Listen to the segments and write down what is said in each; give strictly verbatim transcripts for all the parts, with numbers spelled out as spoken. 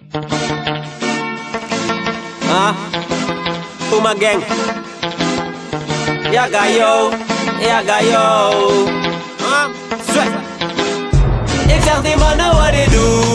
Ah, Puma Gang. Ja, ga yo, ja, ga yo. Ah, sweat. Ik zeg die mannen wat ik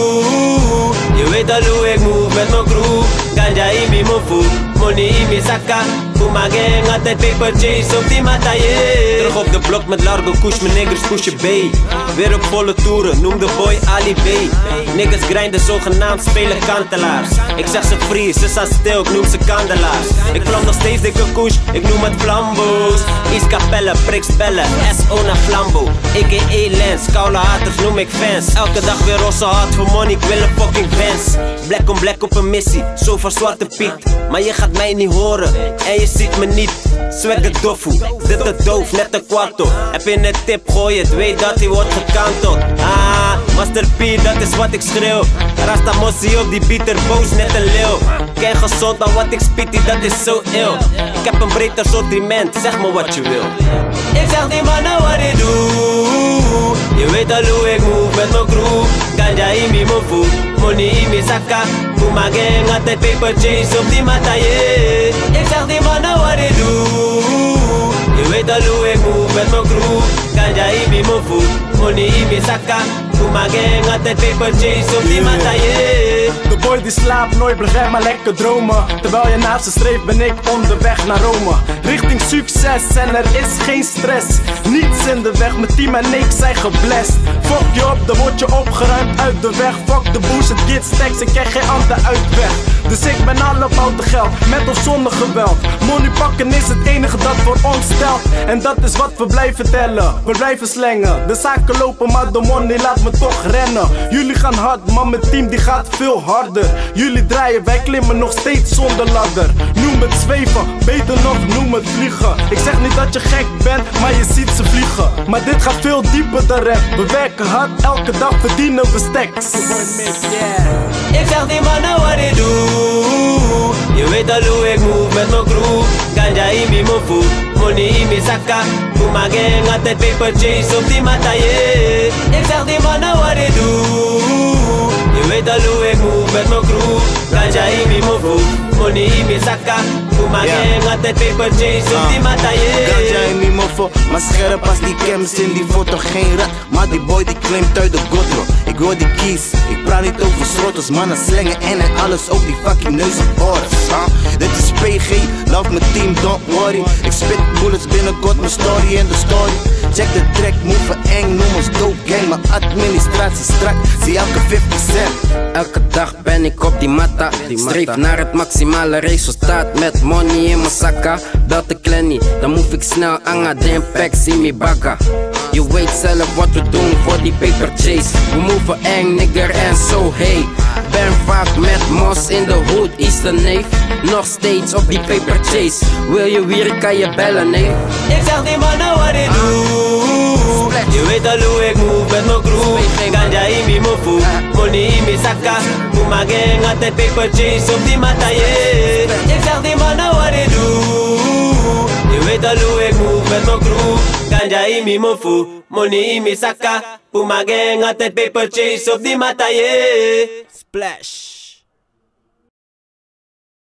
doe. Je weet al hoe ik move met mijn crew. Ganja in mijn mofu, money in mijn zakka. Puma Gang, altijd paper chase op die mataille. Terug op de blok met Largo Kush, mijn niggas pushen B. Weer op volle toeren, noem de boy Ali B. Niggas grinden zogenaamd, spelen kantelaars. Ik zeg ze free, ze staan stil, ik noem ze kandelaars. Ik vlam nog steeds dikke kush, ik noem het flambo's. East Capelle, Prix bellen, S O na Flambo. A K A Lens, koude haters noem ik fans. Elke dag weer rosse hard voor money, ik wil een fucking Vans. Black on black op een missie, zo van Zwarte Piet. Maar je gaat mij niet horen, en je ziet me niet. Swagger dofu, dit te doof, net een kwarto. Heb je een tip, gooi het, weet dat hij wordt gekanteld. Ah, Master P, dat is wat ik schreeuw. Rasta Mossie op die bieter, boos net een leeuw. Ken gezond dan wat ik spit, dat is zo ill. Ik heb een breed assortiment, zeg me wat je wil. Ik zeg die mannen wat ik doe. Je weet al hoe ik move met mijn crew. Ganja in mijn mofu, money in mijn zakka. Puma Gang, altijd paper chase op die mataille. Ik zeg die mannen wat ik doe. Je weet al hoe ik move met mijn crew. Ganja in mijn mofu, money in mijn zakka. Puma Gang, altijd paper chase op die mataille. De boy die slaapt nooit, blijf maar lekker dromen. Terwijl je naast ze streeft ben ik onderweg naar Rome. Richting succes en er is geen stress. Niets in de weg, mijn team en ik zijn geblest. Fuck je op, dan word je opgeruimd uit de weg. Fuck de bullshit, get stacks, ik krijg geen ander uitweg. Dus ik ben all about de geld, met of zonder geweld. Money pakken is het enige dat voor ons telt. En dat is wat we blijven tellen, we blijven slengen. De zaken lopen maar de money laat me toch rennen. Jullie gaan hard, maar mijn team die gaat veel harder. Jullie draaien, wij klimmen nog steeds zonder ladder. Noem het zweven, beter nog noem het vliegen. Ik zeg niet dat je gek bent, maar je ziet ze vliegen. Maar dit gaat veel dieper dan rap. We werken hard, elke dag verdienen we stacks. Ik zeg die mannen wat ik doe. Je weet al hoe ik move met mijn crew. Ganja in mijn mofu, money in mijn zakka. Puma Gang, altijd paper chase op die mataille. Ik zeg die mannen wat ik doe. Je weet al hoe ik move met mijn crew. Ganja in mijn mofu, money in mijn zakka. Puma Gang, altijd paper chase op die mataille. Ganja in mijn mofu, maar scherp als die cams in die foto. Geen rat, maar die boy die claimt uit de godro. Ik hoor die keys, ik praat niet over schrotters. Mannen slengen en en alles op die fucking neus en oren. huh? Dit is P G, love mijn team, don't worry. Ik spit bullets binnenkort, mijn story in de story. Check de track, move eng, noem ons dope gang. Mijn administratie strak, zie elke vijftig cent. Elke dag ben ik op die matta. Streef naar het maximale resultaat met money in mijn zakka. Bel de Clenny, dan move ik snel aan de packs in mijn bakka. Je weet zelf wat we doen voor die paper chase. We moven eng, nigger en zo, hey. Ben vaak met Mos in de hood, Eastern neef. Nog steeds op die paper chase. Wil je weer, kan je bellen, neef. Ik zeg die mannen wat ik doe. Je weet al hoe ik move met mijn crew. Ganja in mijn mofu, money in mijn zakka. Puma Gang, altijd paper chase op die mataille. Ik zeg die mannen wat ik doe. Je weet al hoe ik move met mijn crew. Ganja in mijn mofu, money in mijn zakka. Puma Gang, altijd paper chase op die mataille. Splash.